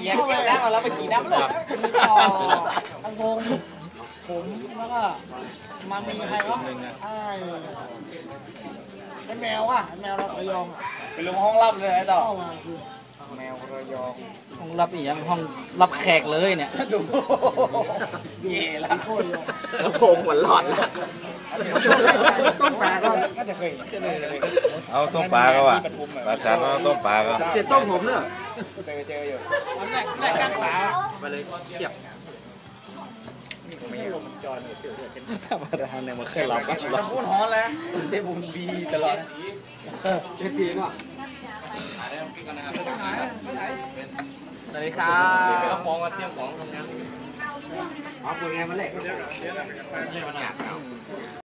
เงี้ยแล้วเราไปกี่น้ำเลยต่อทางวงผมแล้วก็มันมีใครวะไอ้แมวอ่ะแมวระยองอ่ะไปลงห้องรับเลยไอ้ต่อแมวระยองห้องรับอีกยังห้องรับแขกเลยเนี่ยดูเย่ละโผงหัวหลอดละต้มปลาก็น่าจะเคยเอาต้มปลาก็ว่ะปลาสารเอาต้มปลาก็เจ็ดต้มผมเนี่ยเจออยู่ได้ก้างปลาไปเลยเก็บธรรมดาเนี่ยมันเคยเราก็เราพูดฮ้อนแล้วเจ๊บุญบีตลอดเจ็ดสีป่ะสวัสดีครับมองว่าเตรียมของทำงานเอาปุ๋ยไงมาแหลก